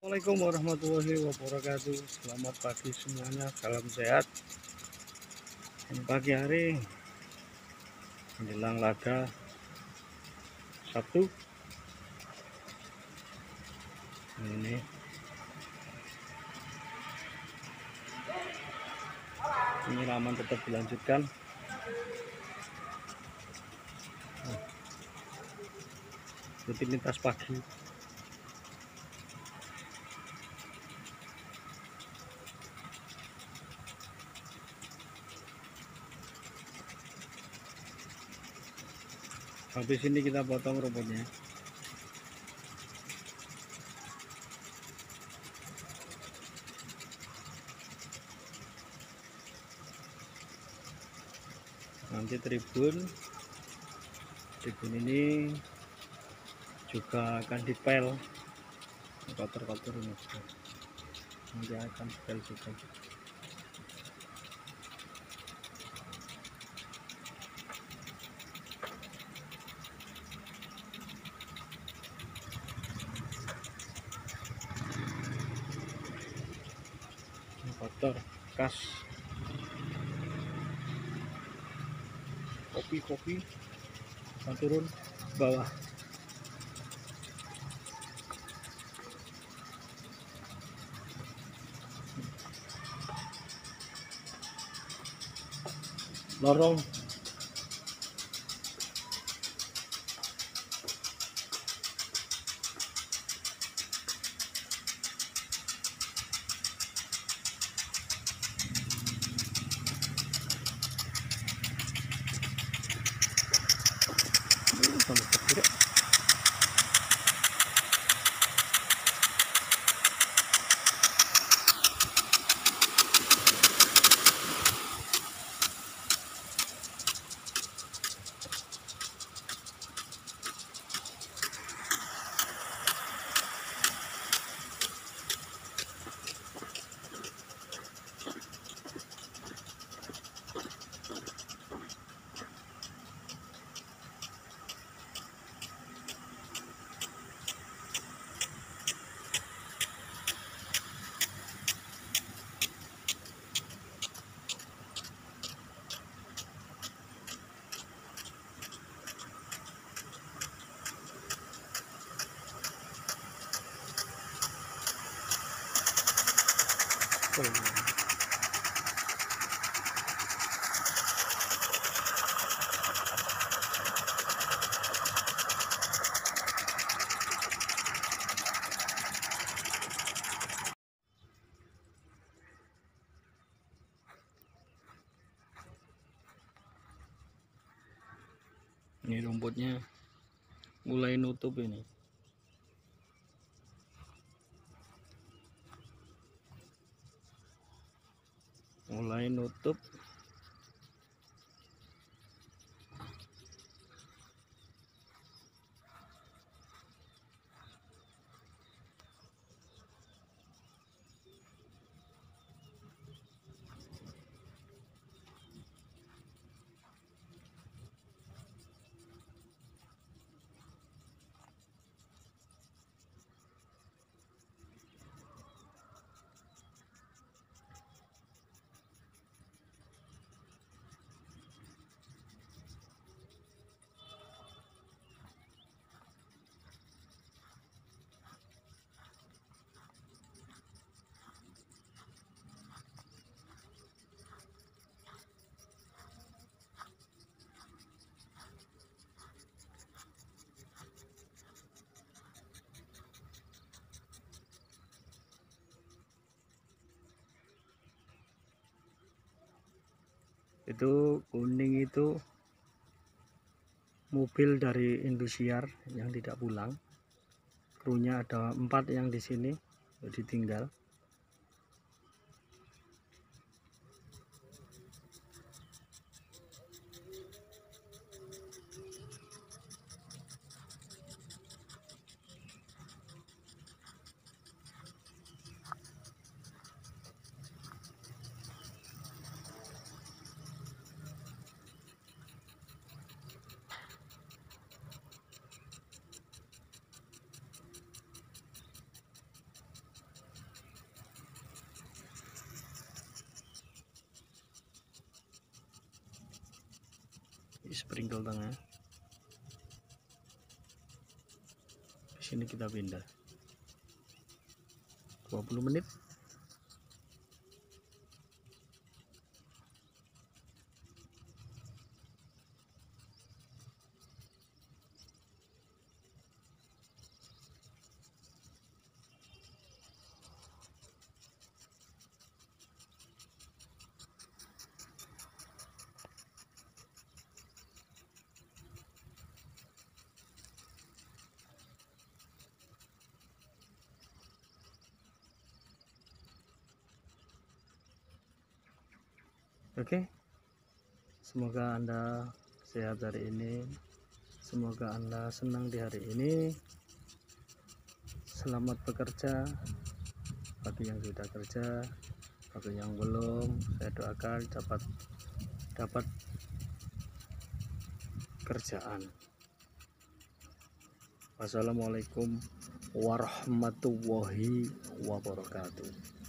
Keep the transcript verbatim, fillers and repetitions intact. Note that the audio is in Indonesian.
Assalamualaikum warahmatullahi wabarakatuh. Selamat pagi semuanya, salam sehat. Dan pagi hari menjelang laga Sabtu ini penyiraman tetap dilanjutkan. Rutinitas pagi. Habis ini kita potong rumputnya. Nanti tribun tribun ini juga akan dipel, kotor-kotor ini nanti akan dipel juga. Kotor kas kopi-kopi turun bawah. Lorong sama kecil. Ini rumputnya mulai nutup ini. Mulai nutup. Itu kuning itu mobil dari Indosiar yang tidak pulang. Krunya ada empat yang di sini ditinggal. sprinkle tengah. Di sini kita pindah dua puluh menit. Oke, semoga Anda sehat hari ini, semoga Anda senang di hari ini. Selamat bekerja bagi yang sudah kerja, bagi yang belum, saya doakan dapat dapat kerjaan. Wassalamualaikum warahmatullahi wabarakatuh.